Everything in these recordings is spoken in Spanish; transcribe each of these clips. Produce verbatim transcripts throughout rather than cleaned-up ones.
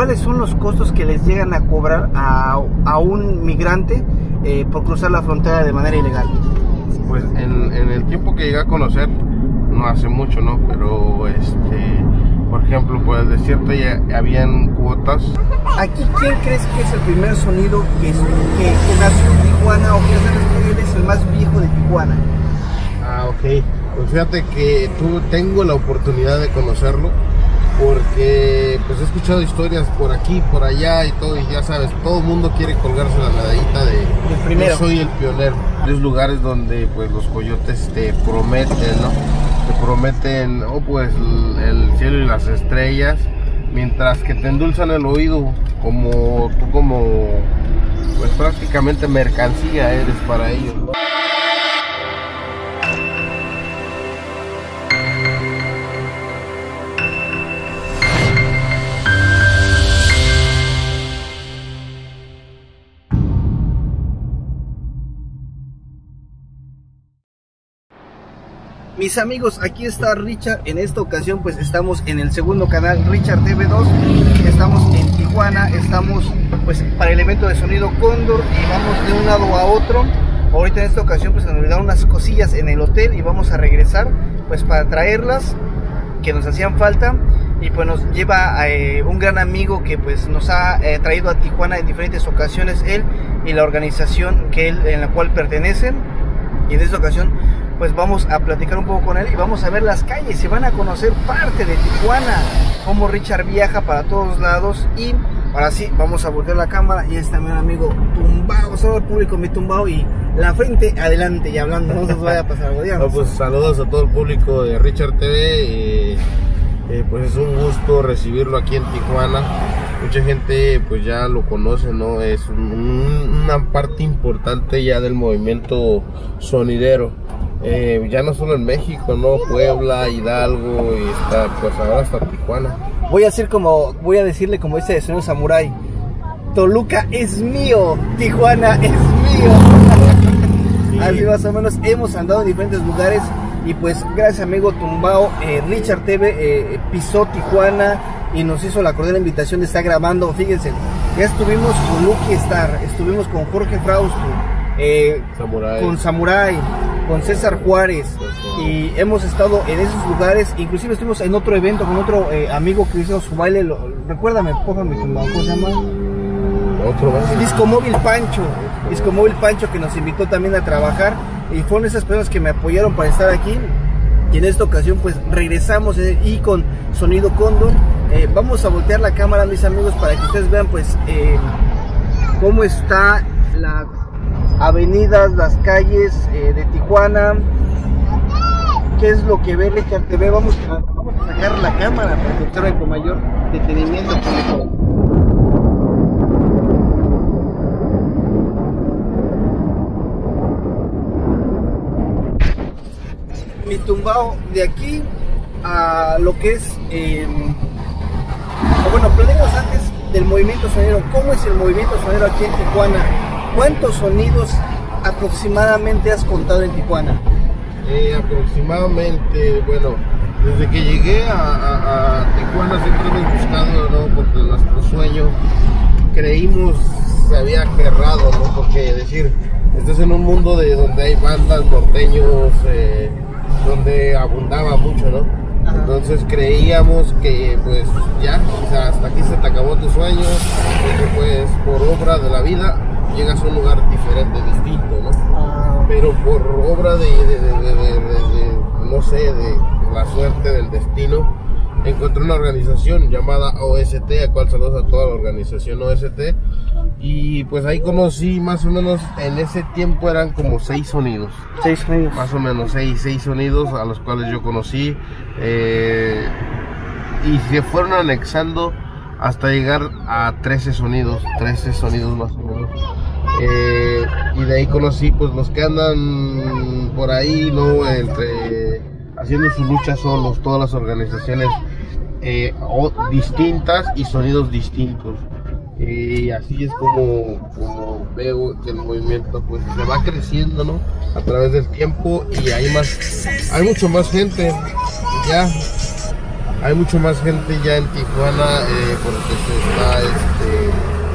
¿cuáles son los costos que les llegan a cobrar a, a un migrante eh, por cruzar la frontera de manera ilegal? Pues en, en el tiempo que llegué a conocer, no hace mucho, ¿no? Pero este, por ejemplo, por el desierto ya habían cuotas. Aquí, ¿quién crees que es el primer sonido que, es, que, que nació en Tijuana, o que él es el más viejo de Tijuana? Ah, ok. Pues fíjate que tú tengo la oportunidad de conocerlo, porque pues he escuchado historias por aquí, por allá y todo, y ya sabes, todo el mundo quiere colgarse la medallita de el primero. Yo soy el pionero. Los lugares donde pues los coyotes te prometen, ¿no? Te prometen, oh, pues el cielo y las estrellas, mientras que te endulzan el oído, como tú como pues prácticamente mercancía eres para ellos, ¿no? Mis amigos, aquí está Richard. En esta ocasión pues estamos en el segundo canal, Richard T V dos. Estamos en Tijuana, estamos pues para el evento de Sonido Cóndor y vamos de un lado a otro. Ahorita en esta ocasión pues nos olvidaron unas cosillas en el hotel y vamos a regresar pues para traerlas, que nos hacían falta. Y pues nos lleva eh, un gran amigo que pues nos ha eh, traído a Tijuana en diferentes ocasiones, él y la organización que él, en la cual pertenecen. Y en esta ocasión pues vamos a platicar un poco con él y vamos a ver las calles, se van a conocer parte de Tijuana, cómo Richard viaja para todos lados. Y ahora sí, vamos a voltear la cámara y está mi amigo Tumbao, saludo al público, mi Tumbao, y la frente adelante y hablando, no nos vaya a pasar algo. No, pues saludos a todo el público de Richard T V, eh, eh, pues es un gusto recibirlo aquí en Tijuana. Mucha gente pues ya lo conoce, ¿no? Es un, un, una parte importante ya del movimiento sonidero. Eh, ya no solo en México, ¿no? Puebla, Hidalgo, y está, pues ahora hasta Tijuana. Voy a decir como, voy a decirle como dice el señor Samurai: Toluca es mío, Tijuana es mío. Sí. Así más o menos hemos andado en diferentes lugares y pues gracias amigo Tumbao, eh, Richard T V eh, pisó Tijuana y nos hizo la cordial invitación de estar grabando. Fíjense, ya estuvimos con Lucky Star, estuvimos con Jorge Frausto, eh, Samurai. con Samurai, con César Juárez, y hemos estado en esos lugares. Inclusive estuvimos en otro evento con otro eh, amigo que hizo su baile, lo, recuérdame, póngame, ¿cómo se llama? Otro baile. Disco Móvil Pancho, Disco Móvil Pancho, que nos invitó también a trabajar, y fueron esas personas que me apoyaron para estar aquí. Y en esta ocasión pues regresamos eh, y con Sonido Cóndor. Eh, vamos a voltear la cámara, mis amigos, para que ustedes vean pues eh, cómo está la avenidas, las calles eh, de Tijuana. ¿Qué es lo que ve Richard T V? Vamos a, vamos a sacar la cámara para que observen con mayor detenimiento. Mi Tumbao, de aquí a lo que es eh, bueno, platicamos antes del movimiento sonero. ¿Cómo es el movimiento sonero aquí en Tijuana? ¿Cuántos sonidos aproximadamente has contado en Tijuana? Eh, aproximadamente, bueno, desde que llegué a, a, a Tijuana siempre hemos buscado, ¿no? Porque nuestro sueño, creímos, se había cerrado, ¿no? Porque decir, estás en un mundo de donde hay bandas, norteños, eh, donde abundaba mucho, ¿no? Ajá. Entonces creíamos que pues ya, o sea, hasta aquí se te acabó tu sueño, porque pues por obra de la vida llegas a un lugar diferente, distinto, ¿no? Ah. Pero por obra de, de, de, de, de, de, de, no sé, de la suerte del destino, encontré una organización llamada O S T, a cual saludos a toda la organización O S T, y pues ahí conocí más o menos, en ese tiempo eran como seis sonidos. Seis sonidos. Más o menos seis, seis sonidos a los cuales yo conocí, eh, y se fueron anexando hasta llegar a trece sonidos, trece sonidos más o menos. Eh, y de ahí conocí pues los que andan por ahí, ¿no? Entre haciendo su lucha solos, todas las organizaciones eh, o, distintas y sonidos distintos. Y así es como, como veo que el movimiento pues se va creciendo, ¿no? A través del tiempo, y hay más, hay mucho más gente ya. hay mucho más gente ya en Tijuana eh, porque se está, este,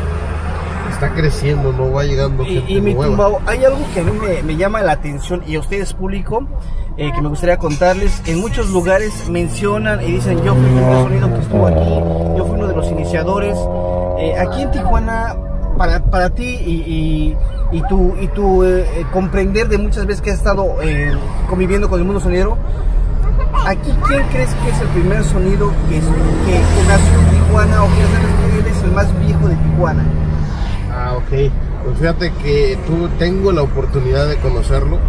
está creciendo, no va llegando gente y, y mi nueva. Tumbao, hay algo que a mí me, me llama la atención y a ustedes público, eh, que me gustaría contarles. En muchos lugares mencionan y dicen: yo fui el primer sonido que estuvo aquí, yo fui uno de los iniciadores. Eh, aquí en Tijuana, para, para ti y, y, y tu, y tu eh, comprender de muchas veces que has estado eh, conviviendo con el mundo sonidero, aquí, ¿quién crees que es el primer sonido que, que, que nació en Tijuana, o que es el más viejo de Tijuana? Ah, ok. Pues fíjate que tú tengo la oportunidad de conocerlo,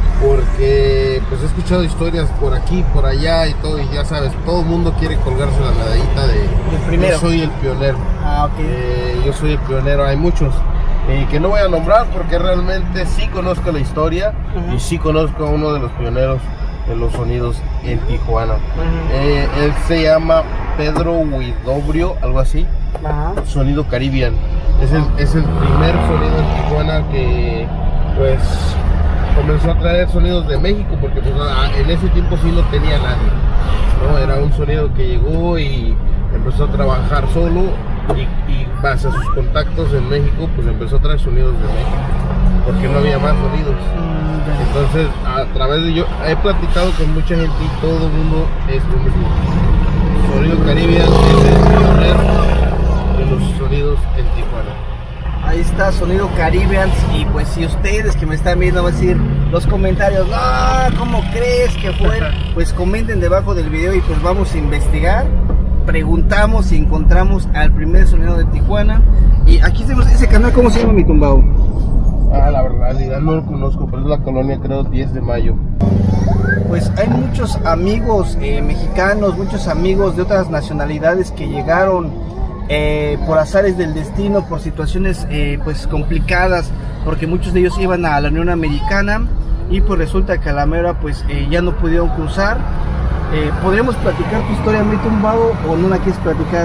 porque pues he escuchado historias por aquí, por allá y todo, y ya sabes, todo el mundo quiere colgarse la medallita de el primero. Yo soy el pionero. Ah, ok. Eh, yo soy el pionero. Hay muchos eh, que no voy a nombrar porque realmente sí conozco la historia. Uh-huh. Y sí conozco a uno de los pioneros de los sonidos en Tijuana. Uh-huh. eh, él se llama Pedro Huidobro, algo así. Uh-huh. Sonido Caribbean. Es el, es el primer sonido en Tijuana que pues comenzó a traer sonidos de México, porque pues, en ese tiempo sí no tenía nadie, ¿no? Era un sonido que llegó y empezó a trabajar solo, y, y base a sus contactos en México pues empezó a traer sonidos de México, porque no había más sonidos. Entonces a través de yo he platicado con mucha gente y todo el mundo es lo mismo. Sonido Caribbean es el pionero de los sonidos en Tijuana. Ahí está, Sonido Caribbean. Y pues si ustedes que me están viendo van a decir los comentarios: no, ¿cómo crees que fue? Pues comenten debajo del video y pues vamos a investigar. Preguntamos y encontramos al primer sonido de Tijuana. Y aquí tenemos ese canal. ¿Cómo se llama, mi Tumbao? Ah, la verdad no lo conozco, pero es la colonia, creo, diez de mayo. Pues hay muchos amigos eh, mexicanos, muchos amigos de otras nacionalidades que llegaron Eh, por azares del destino, por situaciones eh, pues complicadas, porque muchos de ellos iban a la Unión Americana y pues resulta que a la mera pues eh, ya no pudieron cruzar. Eh, ¿Podríamos platicar tu historia, mi Tumbao, o no la quieres platicar?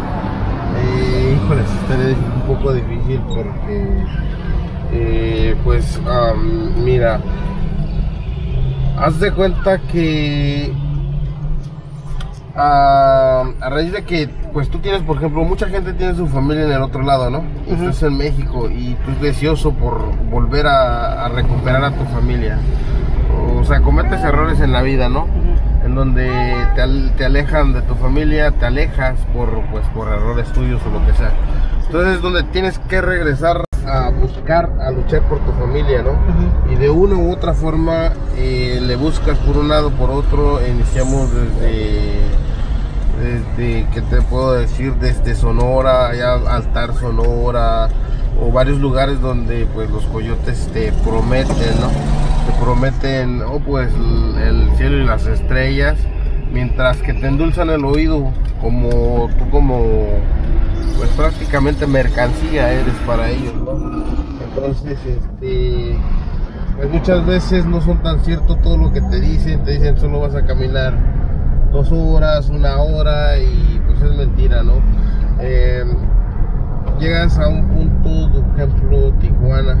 Eh, híjole, estaría un poco difícil porque eh, pues um, mira, haz de cuenta que Uh, a raíz de que pues tú tienes, por ejemplo, mucha gente tiene su familia en el otro lado, ¿no? Y uh-huh. Tú estás en México y tú es deseoso por volver a, a recuperar a tu familia. O sea, cometes errores en la vida, ¿no? Uh-huh. En donde te, te alejan de tu familia, te alejas por, pues, por errores tuyos o lo que sea. Entonces es donde tienes que regresar a buscar, a luchar por tu familia, ¿no? Uh-huh. Y de una u otra forma eh, le buscas por un lado, por otro. Iniciamos desde... desde, ¿qué te puedo decir? Desde Sonora, allá Altar Sonora, o varios lugares donde pues los coyotes te prometen, ¿no? Te prometen, oh, pues el cielo y las estrellas, mientras que te endulzan el oído, como tú como pues prácticamente mercancía eres para ellos, ¿no? Entonces, este, pues muchas veces no son tan cierto todo lo que te dicen. Te dicen solo vas a caminar dos horas, una hora, y pues es mentira, ¿no? Eh, llegas a un punto, por ejemplo, Tijuana.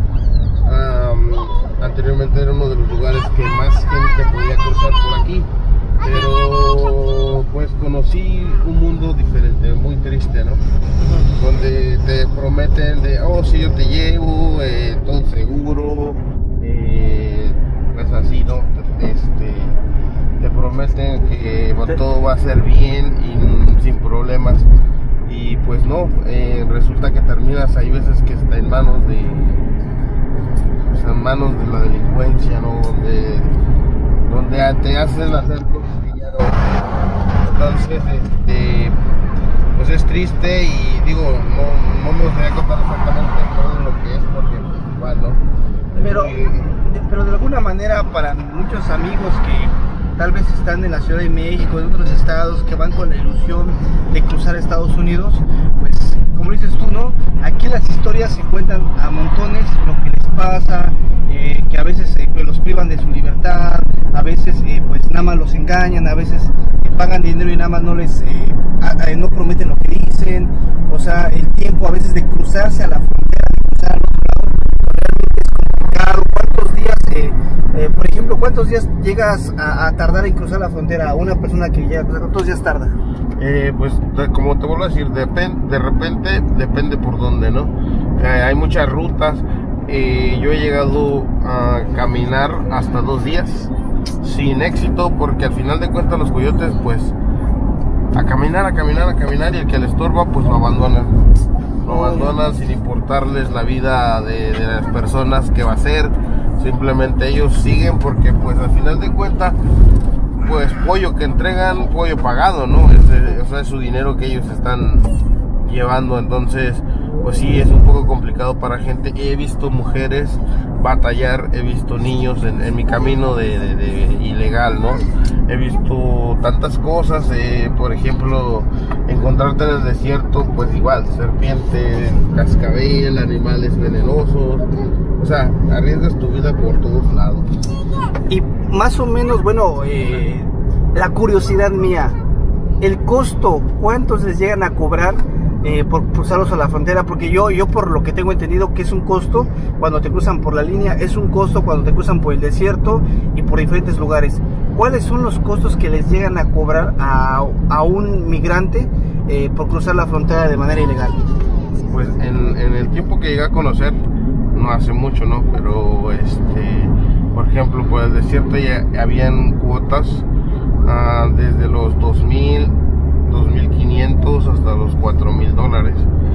Um, anteriormente era uno de los lugares que más gente podía cruzar por aquí, pero pues conocí un mundo diferente, muy triste, ¿no? Donde te prometen de, oh, si yo te llevo, eh, todo seguro, eh, pues así, ¿no? Este, te prometen que bueno, todo va a ser bien y sin problemas, y pues no, eh, resulta que terminas, hay veces que está en manos de, pues en manos de la delincuencia, ¿no? Donde, donde te hacen hacer cosas que ya no. Entonces, este, pues es triste, y digo, no, no me gustaría contar exactamente todo lo que es, porque pues, igual, ¿no? Pero, de, pero de alguna manera, para muchos amigos que tal vez están en la Ciudad de México, en otros estados, que van con la ilusión de cruzar Estados Unidos, pues como dices tú, ¿no? Aquí las historias se cuentan a montones, lo que les pasa, eh, que a veces eh, pues los privan de su libertad, a veces eh, pues nada más los engañan, a veces eh, pagan dinero y nada más no les eh, a, a, no prometen lo que dicen. O sea, el tiempo a veces de cruzarse a la frontera, de cruzar al otro lado, realmente es complicado. ¿Cuántos días eh, Eh, por ejemplo, ¿cuántos días llegas a, a tardar en cruzar la frontera? Una persona que llega a cruzar, ¿cuántos días tarda? Eh, pues de, como te vuelvo a decir, depend, de repente depende por dónde, ¿no? Eh, hay muchas rutas. Eh, yo he llegado a caminar hasta dos días sin éxito, porque al final de cuentas los coyotes, pues, a caminar, a caminar, a caminar, y el que le estorba, pues lo abandonan. Lo abandonan sin importarles la vida de, de las personas que va a ser. Simplemente ellos siguen porque, pues, al final de cuentas, pues, pollo que entregan, pollo pagado, ¿no? Es, o sea, es su dinero que ellos están llevando. Entonces, pues sí, es un poco complicado para gente. He visto mujeres batallar, he visto niños en, en mi camino de, de, de ilegal, ¿no? He visto tantas cosas, eh, por ejemplo, encontrarte en el desierto, pues igual, serpientes, cascabel, animales venenosos. O sea, arriesgas tu vida por todos lados. Y más o menos, bueno, eh, la curiosidad mía, el costo, ¿cuántos les llegan a cobrar eh, por cruzarlos a la frontera? Porque yo, yo por lo que tengo entendido que es un costo cuando te cruzan por la línea, es un costo cuando te cruzan por el desierto y por diferentes lugares. ¿Cuáles son los costos que les llegan a cobrar a, a un migrante eh, por cruzar la frontera de manera ilegal? Pues en, en el tiempo que llegué a conocer, no hace mucho, ¿no? Pero, este, por ejemplo, por el desierto ya habían cuotas uh, desde los dos mil, dos mil quinientos hasta los cuatro mil dólares.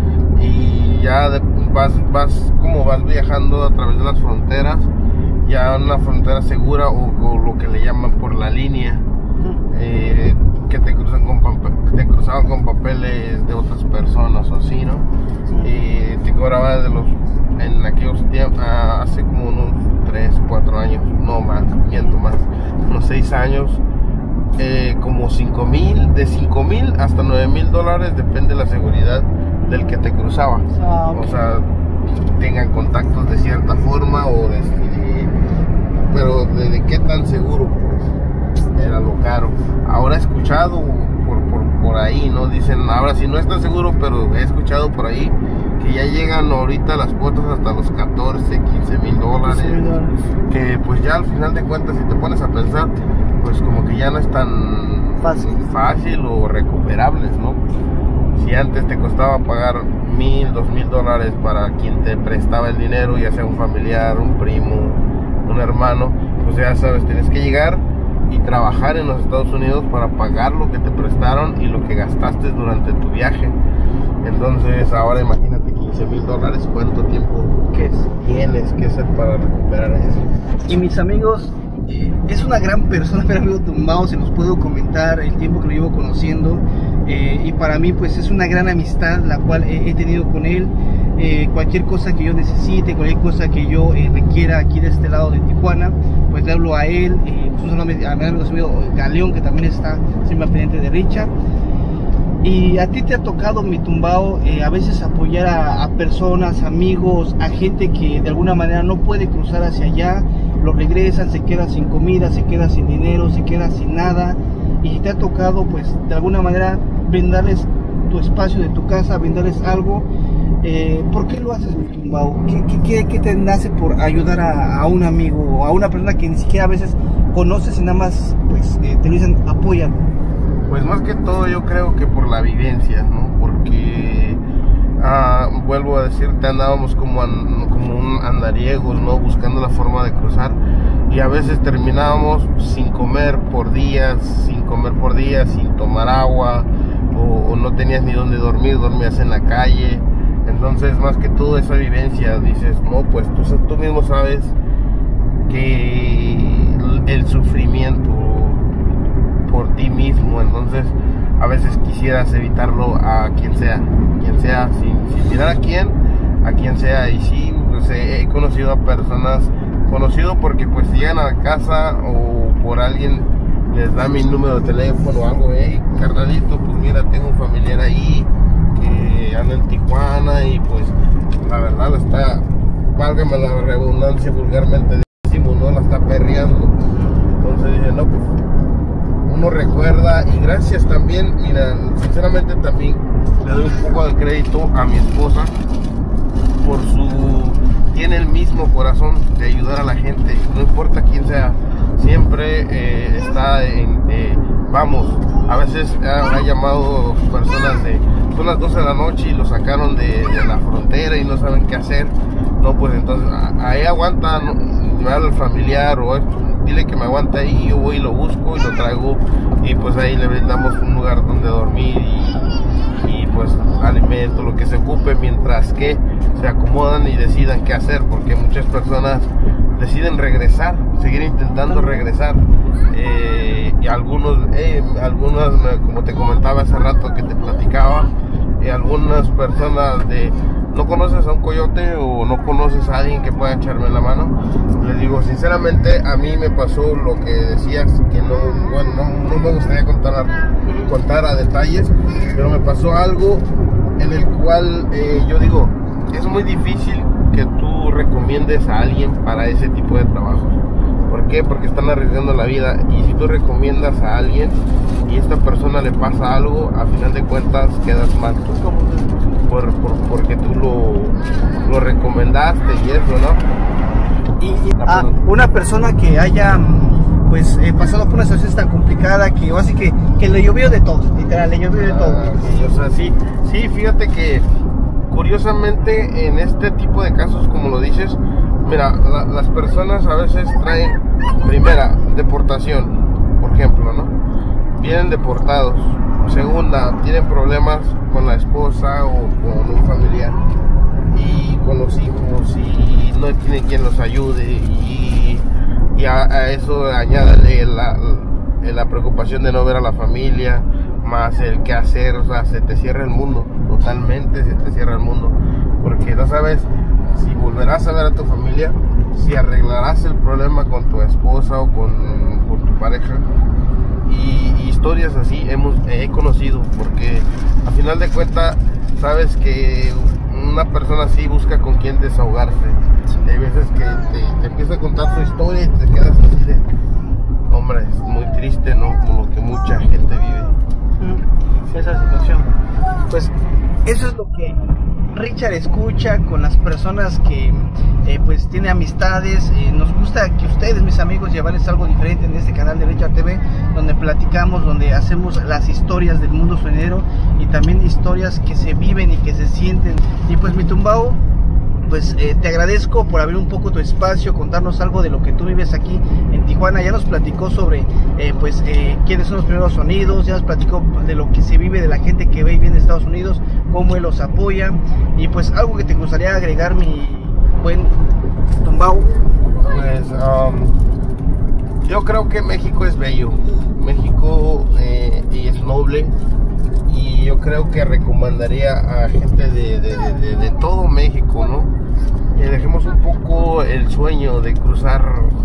Y ya de, vas, vas, como vas viajando a través de las fronteras, ya una frontera segura o, o lo que le llaman por la línea, eh, que te cruzan con te cruzaban con papeles de otras personas o así, ¿no? Y te cobraban de los en aquellos tiempos, uh, hace como unos tres, cuatro años, no más, miento más, unos seis años, eh, como cinco mil, de cinco mil hasta nueve mil dólares, depende de la seguridad del que te cruzaba. Ah, okay. O sea, tengan contactos de cierta forma o de, de pero de, de qué tan seguro, pues, era lo caro. Ahora he escuchado por, por, por ahí, ¿no? Dicen, ahora sí no es tan seguro, pero he escuchado por ahí que ya llegan ahorita las cuotas hasta los catorce, quince mil dólares, que pues ya al final de cuentas, si te pones a pensar, pues como que ya no es tan fácil, fácil o recuperables, ¿no? Si antes te costaba pagar mil, dos mil dólares para quien te prestaba el dinero, ya sea un familiar, un primo, un hermano, pues ya sabes, tienes que llegar y trabajar en los Estados Unidos para pagar lo que te prestaron y lo que gastaste durante tu viaje. Entonces ahora imagínate quince mil dólares, ¿cuánto tiempo ¿Qué es? tienes que hacer para recuperar eso? Y mis amigos, eh, es una gran persona, mi amigo Tumbao, se los puedo comentar el tiempo que lo llevo conociendo, eh, y para mí pues es una gran amistad la cual he, he tenido con él. Eh, cualquier cosa que yo necesite, cualquier cosa que yo eh, requiera aquí de este lado de Tijuana, pues le hablo a él, eh, a mi amigo Galeón, que también está siempre pendiente de Richard. Y a ti te ha tocado, mi Tumbao, eh, a veces apoyar a, a personas, amigos, a gente que de alguna manera no puede cruzar hacia allá, lo regresan, se queda sin comida, se queda sin dinero, se queda sin nada, y te ha tocado pues de alguna manera brindarles tu espacio de tu casa, brindarles algo. Eh, ¿Por qué lo haces, mi Tumbao? ¿Qué, qué, qué te nace por ayudar a, a un amigo o a una persona que ni siquiera a veces conoces y nada más pues eh, te lo dicen, apoyan? Pues más que todo yo creo que por la vivencia, ¿no? Porque, ah, vuelvo a decirte, andábamos como, an, como un andariegos, ¿no? Buscando la forma de cruzar, y a veces terminábamos sin comer por días, sin comer por días, sin tomar agua, o, o no tenías ni dónde dormir, dormías en la calle. Entonces, más que todo esa vivencia, dices, no, pues tú, tú mismo sabes que el, el sufrimiento por ti mismo, entonces a veces quisieras evitarlo a quien sea, quien sea, sin, sin mirar a quién, a quien sea. Y sí, pues he, he conocido a personas, conocido porque pues llegan a la casa o por alguien les da mi número de teléfono o algo, hey, carnalito, pues mira, tengo un familiar ahí que anda en Tijuana y pues la verdad la está, válgame la redundancia vulgarmente decimos, no la está perreando. Entonces dije, no, pues uno recuerda, y gracias también, mira, sinceramente también le doy un poco de crédito a mi esposa por su tiene el mismo corazón de ayudar a la gente, no importa quién sea, siempre eh, está en, eh, vamos, a veces ha, ha llamado personas de, son las doce de la noche y lo sacaron de, de la frontera y no saben qué hacer, no, pues entonces ahí aguanta, no, llevar al familiar o esto, dile que me aguanta ahí, yo voy y lo busco y lo traigo y pues ahí le brindamos un lugar donde dormir y, y pues alimento, lo que se ocupe, mientras que se acomodan y decidan qué hacer, porque muchas personas deciden regresar, seguir intentando regresar, eh, y algunos, eh, algunas, como te comentaba hace rato que te platicaba, y algunas personas de, no conoces a un coyote o no conoces a alguien que pueda echarme la mano, les digo sinceramente, a mí me pasó lo que decías, que no, bueno, no, no me gustaría contar a, contar a detalles, pero me pasó algo en el cual eh, yo digo, es muy difícil que tú recomiendes a alguien para ese tipo de trabajos. ¿Por qué? Porque están arriesgando la vida, y si tú recomiendas a alguien y esta persona le pasa algo, a final de cuentas quedas mal tú, por, por, porque tú lo, lo recomendaste y eso, ¿no? Y, y a una persona que haya pues eh, pasado por una situación tan complicada, que así que, que le llovió de todo, literal, le llovió de todo. Ah, sí, o sea, sí, sí, fíjate que curiosamente en este tipo de casos, como lo dices, mira, la, las personas a veces traen, primera, deportación, por ejemplo, ¿no? Vienen deportados. Segunda, tienen problemas con la esposa o con un familiar y con los hijos y no tienen quien los ayude, y, y a, a eso añádale la, la preocupación de no ver a la familia, más el qué hacer, o sea, se te cierra el mundo, totalmente se te cierra el mundo, porque no sabes si volverás a ver a tu familia, si arreglarás el problema con tu esposa o con, con tu pareja, y, y historias así hemos, he conocido, porque a final de cuentas sabes que una persona así busca con quien desahogarse, hay veces que te, te empieza a contar su historia y te quedas así de, hombre, es muy triste, ¿no? Como lo que mucha gente vive. Esa situación, pues eso es lo que Richard escucha con las personas que eh, pues tiene amistades. Eh, nos gusta que ustedes, mis amigos, llevarles algo diferente en este canal de Richard T V, donde platicamos, donde hacemos las historias del mundo sonidero y también historias que se viven y que se sienten. Y pues mi tumbao, pues eh, te agradezco por abrir un poco tu espacio, contarnos algo de lo que tú vives aquí en Tijuana. Ya nos platicó sobre eh, pues eh, quiénes son los primeros sonidos, ya nos platicó de lo que se vive, de la gente que ve y viene de Estados Unidos, cómo él los apoya, y pues algo que te gustaría agregar, mi buen tumbao. Pues um, yo creo que México es bello, México eh, y es noble, y yo creo que recomendaría a gente de, de, de, de todo México, ¿no? Que dejemos un poco el sueño de cruzar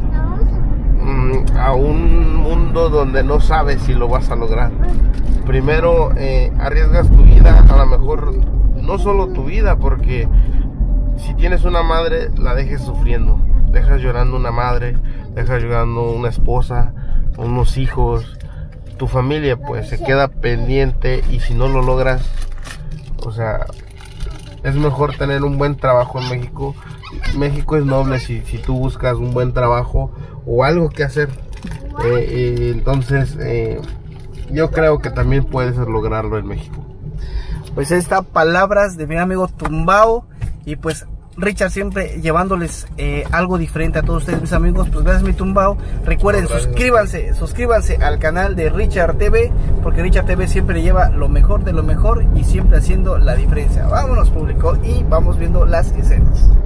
mmm, a un mundo donde no sabes si lo vas a lograr. Primero eh, arriesgas tu vida, a lo mejor no solo tu vida, porque si tienes una madre, la dejes sufriendo, dejas llorando una madre, dejas llorando una esposa, unos hijos, tu familia pues se queda pendiente, y si no lo logras, o sea, es mejor tener un buen trabajo en México. México es noble si, si tú buscas un buen trabajo o algo que hacer, eh, eh, entonces eh, yo creo que también puedes lograrlo en México. Pues estas palabras de mi amigo Tumbao, y pues Richard siempre llevándoles eh, algo diferente a todos ustedes, mis amigos. Pues gracias, mi Tumbao. Recuerden, no, suscríbanse, suscríbanse al canal de Richard T V, porque Richard T V siempre lleva lo mejor de lo mejor y siempre haciendo la diferencia. Vámonos, público, y vamos viendo las escenas.